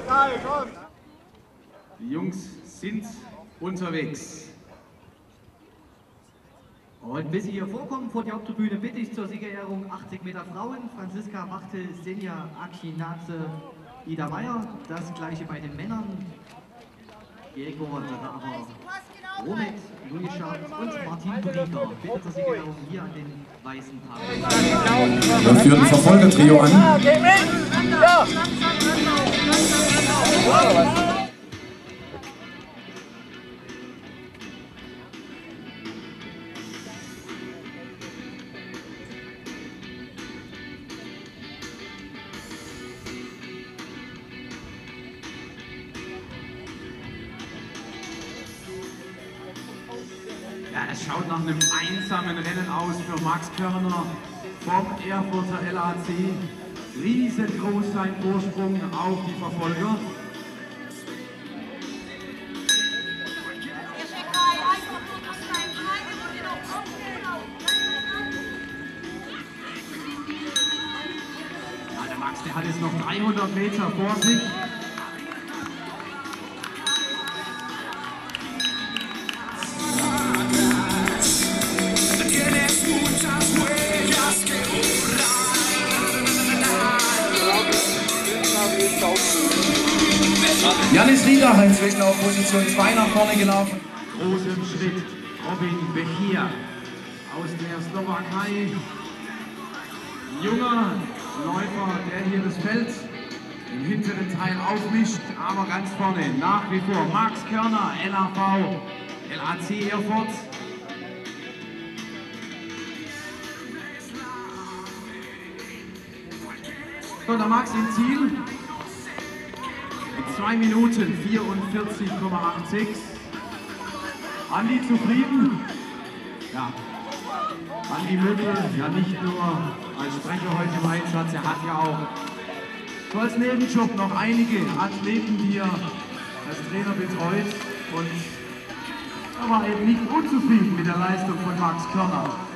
Die Jungs sind unterwegs. Und bis Sie hier vorkommen vor die Haupttribüne, bitte ich zur Siegerehrung 80 Meter Frauen, Franziska Wachtel, Senja Akinaze, Ida Meier. Das gleiche bei den Männern. Gregor Raber, Romet, Louis Schatz und Martin Brieger. Bitte zur Siegerehrung hier an den weißen Tafeln. Wir führen ein Verfolgertrio an. Ja, es schaut nach einem einsamen Rennen aus für Max Körner vom Erfurter LAC. Riesengroß sein Vorsprung auf die Verfolger. Ja, der Max, der hat jetzt noch 300 Meter vor sich. Janis Rieder inzwischen auf Position 2 nach vorne gelaufen. Großem Schritt Robin Bechir aus der Slowakei. Junger Läufer, der hier das Feld im hinteren Teil aufmischt, aber ganz vorne nach wie vor Max Körner, LAV, LAC Erfurt. So, der Max im Ziel. Mit 2 Minuten 44,86. Andi zufrieden? Ja. Andi Möbel, ja nicht nur als Sprecher heute im Einsatz, er hat ja auch so als Nebenjob noch einige Athleten, die er als Trainer betreut. Und er war eben nicht unzufrieden mit der Leistung von Max Körner.